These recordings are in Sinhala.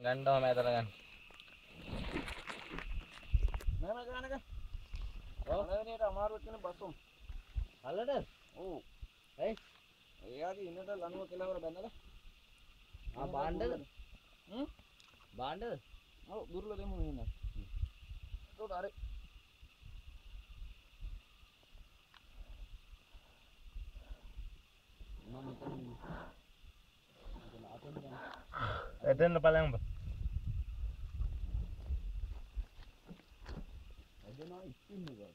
ගන්නවා මම ඇතර ගන්න. නෑ ගානක. ඔව් පළවෙනියට අමාරුවක් තියෙන බස්සොම්. අල්ලද? ඔව්. ඇයි? එයාගේ ඉන්නට ලනුව කෙලවර බැඳලා. බාණ්ඩද? බාණ්ඩද? ඔව් දුර්ල දෙමු මෙන්න. ඒක හරි. එතෙන් බලන්න බා. එදෙනා ඉස්පින් එක.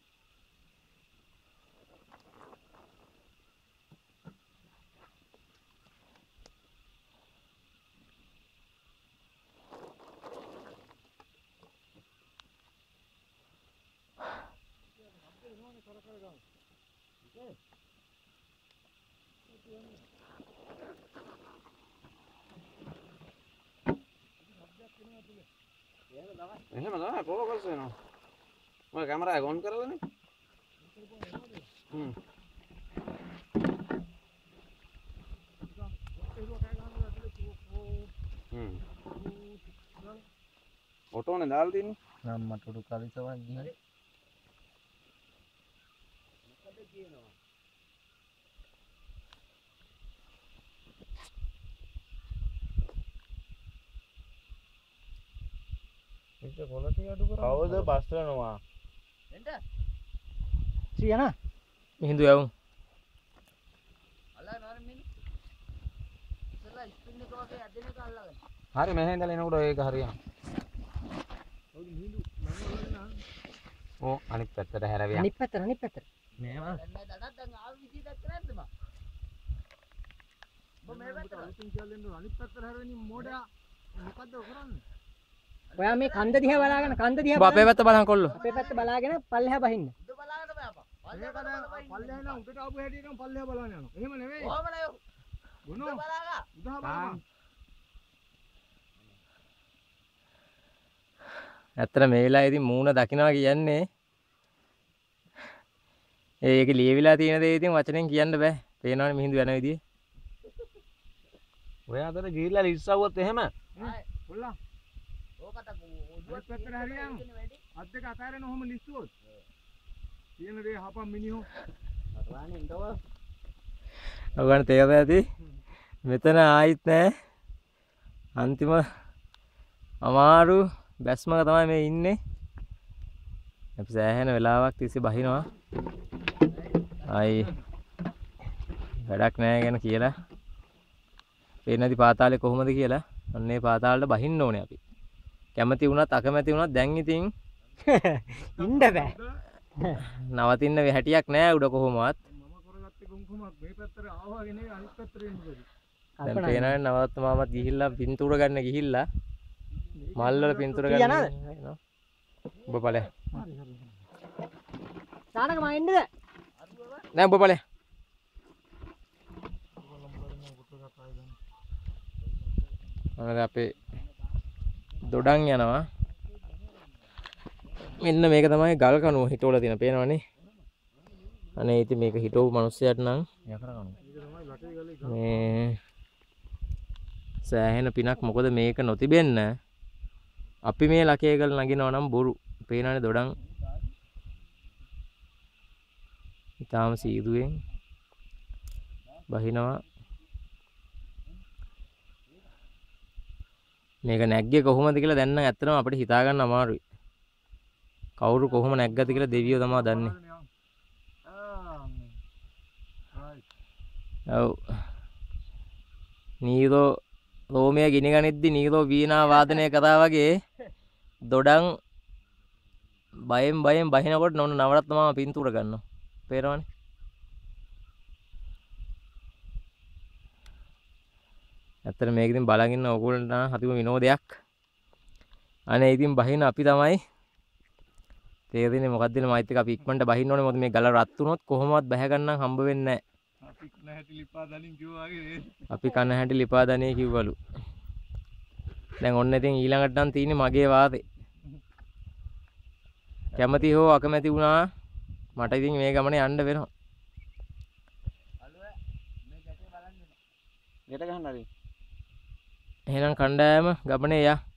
එහෙම තමයි ෆෝකස් වෙනවා. මම කැමරා එක ඔන් කරලානේ. ඔටෝනේ දාලා තින්නේ. නම් මට උඩු කලිසවක් ගිහින්. මොකද කියනවා? ඒක කොලටි අඩු කරා. කවුද බස් වෙනවා? එන්න. සියනා. මිහිඳු යවුම්. අල්ලගෙන වරන් මිනි. ඉතලා ස්පින් එක වගේ ඇදෙන එක අල්ලගෙන. හරි මෙහෙ ඉඳලා එනකොට ඒක හරියනවා. ඔව් මිහිඳු මම වලන. ඕ අනිත් පැත්තට හැරවියා. අනිත් පැත්තට. මේව. දැන් දැන් ආව විදිහ දැක්ක නැද්ද බා? ඔබ මේ පැත්තට අලුතින් කියලා දෙන්න අනිත් පැත්තට හැරෙන්නේ මෝඩයා. මොකද්ද කරන්නේ? ඔයා මේ කන්ද දිහා බලාගෙන ඔබ අපේ පැත්ත බලන් කොල්ලෝ. අපේ පැත්ත බලාගෙන පල්ලෙහා බහින්න. උඩ බලාගෙන බෑපා. පල්ලෙහා නම් උඩට ආපු හැටි නම් පල්ලෙහා බලන්න යනවා. එහෙම නෙවෙයි. කොහොම නෑ. ගුණෝ. උඩ බලාගා. උඩ බලන්න. ඇත්තට මේ වෙලාවේදී මූණ දකින්නවා කියන්නේ ඒක ලියවිලා තියෙන දේ ඉතින් වචනෙන් කියන්න බෑ. පේනවනේ මිහිඳු යන විදිය. ඔය අතර ගිහිල්ලා ලිස්සවුවොත් එහෙම. පුල්ලා. ඕකට උඩුවත් පැත්තට හරියන්. අත් දෙක අතාරගෙන ඔහොම ලිස්සුවොත්. තියෙන දේ හපන් මිනිහෝ. අතවානේ ඉඳව. ඔයගොල්ලන් තේරෙන්නේ ඇති. මෙතන ආයිත් නෑ. අන්තිම අමාරු බැස්මක තමයි මේ ඉන්නේ. අපි සෑහෙන වෙලාවක් තිස්සේ බහිනවා. ආයි වැඩක් නෑ ගැන කියලා. පේන්නේදි පාතාලේ කොහොමද කියලා. අන්නේ පාතාලෙට බහින්න ඕනේ අපි. කැමති වුණත් අකමැති වුණත් දැන් ඉතින් ඉන්න බෑ. නවතින්න හැටියක් නෑ උඩ කොහොමවත්. මම කරගත්තේ කොම්කොමක් මේ පැත්තට ආවගෙන අනිත් පැත්තට එන්නේ. දැන් පේනවනේ නවත්ත මාමත් ගිහිල්ලා පින්තූර ගන්න ගිහිල්ලා මල් වල පින්තූර ගන්න යනවා. ඔබ ඵලයක්. සානක මම එන්නද? නෑ ඔබ ඵලයක්. මොනද අපේ දොඩන් යනවා. මෙන්න මේක තමයි ගල් කණුව හිටවල තියෙන පේනවනේ. අනේ ඉතින් මේක හිටවපු මිනිස්සයාට නම් මේ සෑහෙන පිනක්. මොකද මේක නොතිබෙන්න අපි මේ ලකේකල් නගිනවා නම් බොරු. පේනවනේ දොඩන් ඊටාම සීදුවෙන් බහිනවා. මේක නැග්ගේ කොහොමද කියලා දැන් නම් ඇත්තටම අපිට හිතා ගන්න අමාරුයි. කවුරු කොහොම නැග්ගද කියලා දෙවියෝ තමයි දන්නේ. ඔව්. නීරෝ රෝමියා ගිනි ගනිද්දි නීරෝ වීණා වාදනය කරා වගේ දොඩන් බයෙන් බහිනකොට නොන නවරත්න මාම පින්තූර ගන්නවා. පේනවනේ. ඇත්තට මේක ඉතින් බලන් ඉන්න ඕගොල්ලන්ට නම් හතිම විනෝදයක්. අනේ ඉතින් බහින අපි තමයි තේරෙන්නේ මොකක්ද කියලා මයිත් එක අපි ඉක්මනට බහින්න ඕනේ. මොකද මේ ගල රත් වුණොත් කොහොමවත් බහ ගන්න හම්බ වෙන්නේ නැහැ. අපි කන හැටි ලිපා දනින් කිව්වා වගේ. අපි කන හැටි ලිපා දනේ කිව්වලු. දැන් ඔන්න ඉතින් ඊළඟට නම් තියෙන්නේ මගේ වාදේ. කැමති හෝ අකමැති වුණා මට ඉතින් මේ ගමනේ යන්න වෙනවා. අලුව මේ ගැටේ බලන්න. ගැට ගහන්න හරි. එහෙනම් කණ්ඩායම ගමනේ යා.